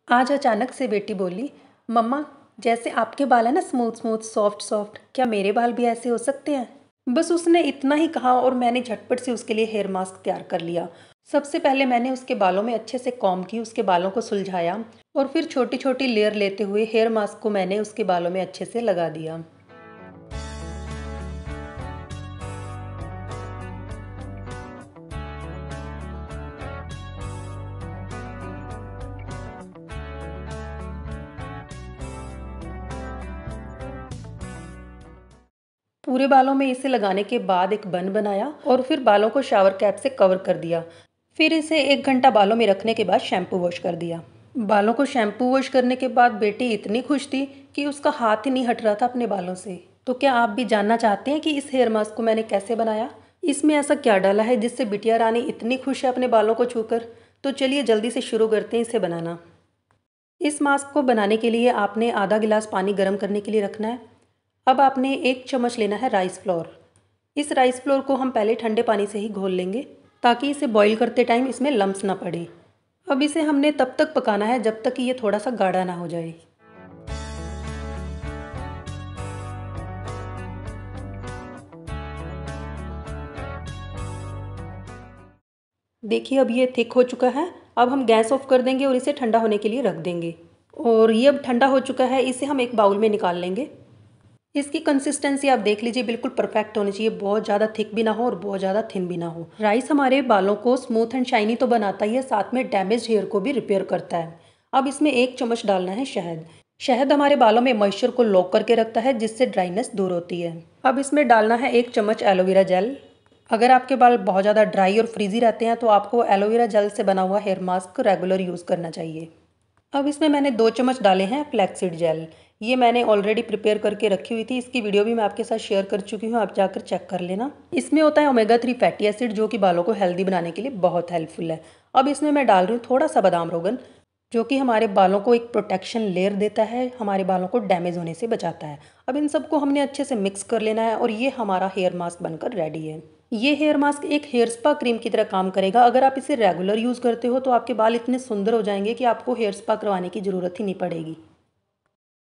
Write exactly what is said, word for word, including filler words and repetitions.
आज अचानक से बेटी बोली, मम्मा, जैसे आपके बाल है ना, स्मूथ स्मूथ सॉफ्ट सॉफ्ट, क्या मेरे बाल भी ऐसे हो सकते हैं? बस उसने इतना ही कहा और मैंने झटपट से उसके लिए हेयर मास्क तैयार कर लिया। सबसे पहले मैंने उसके बालों में अच्छे से कॉम्ब की, उसके बालों को सुलझाया और फिर छोटी छोटी लेयर लेते हुए हेयर मास्क को मैंने उसके बालों में अच्छे से लगा दिया। पूरे बालों में इसे लगाने के बाद एक बन बनाया और फिर बालों को शावर कैप से कवर कर दिया। फिर इसे एक घंटा बालों में रखने के बाद शैम्पू वॉश कर दिया। बालों को शैम्पू वॉश करने के बाद बेटी इतनी खुश थी कि उसका हाथ ही नहीं हट रहा था अपने बालों से। तो क्या आप भी जानना चाहते हैं कि इस हेयर मास्क को मैंने कैसे बनाया? इसमें ऐसा क्या डाला है जिससे बिटिया रानी इतनी खुश है अपने बालों को छूकर? तो चलिए जल्दी से शुरू करते हैं इसे बनाना। इस मास्क को बनाने के लिए आपने आधा गिलास पानी गर्म करने के लिए रखना है। अब आपने एक चम्मच लेना है राइस फ्लोर। इस राइस फ्लोर को हम पहले ठंडे पानी से ही घोल लेंगे ताकि इसे बॉईल करते टाइम इसमें लम्स ना पड़े। अब इसे हमने तब तक पकाना है जब तक कि ये थोड़ा सा गाढ़ा ना हो जाए। देखिए अब ये थिक हो चुका है। अब हम गैस ऑफ कर देंगे और इसे ठंडा होने के लिए रख देंगे। और ये अब ठंडा हो चुका है, इसे हम एक बाउल में निकाल लेंगे। इसकी कंसिस्टेंसी आप देख लीजिए, बिल्कुल परफेक्ट होनी चाहिए, बहुत ज़्यादा थिक भी ना हो और बहुत ज़्यादा थिन भी ना हो। राइस हमारे बालों को स्मूथ एंड शाइनी तो बनाता ही है, साथ में डैमेज हेयर को भी रिपेयर करता है। अब इसमें एक चम्मच डालना है शहद। शहद हमारे बालों में मॉइस्चर को लॉक करके रखता है जिससे ड्राइनेस दूर होती है। अब इसमें डालना है एक चम्मच एलोवेरा जेल। अगर आपके बाल बहुत ज़्यादा ड्राई और फ्रीजी रहते हैं तो आपको एलोवेरा जेल से बना हुआ हेयर मास्क रेगुलर यूज़ करना चाहिए। अब इसमें मैंने दो चम्मच डाले हैं फ्लैक्सीड जेल। ये मैंने ऑलरेडी प्रिपेयर करके रखी हुई थी, इसकी वीडियो भी मैं आपके साथ शेयर कर चुकी हूँ, आप जाकर चेक कर लेना। इसमें होता है ओमेगा थ्री फैटी एसिड जो कि बालों को हेल्दी बनाने के लिए बहुत हेल्पफुल है। अब इसमें मैं डाल रही हूँ थोड़ा सा बादाम रोगन, जो कि हमारे बालों को एक प्रोटेक्शन लेयर देता है, हमारे बालों को डैमेज होने से बचाता है। अब इन सबको हमने अच्छे से मिक्स कर लेना है और ये हमारा हेयर मास्क बनकर रेडी है। ये हेयर मास्क एक हेयर स्पा क्रीम की तरह काम करेगा। अगर आप इसे रेगुलर यूज़ करते हो तो आपके बाल इतने सुंदर हो जाएंगे कि आपको हेयर स्पा करवाने की ज़रूरत ही नहीं पड़ेगी।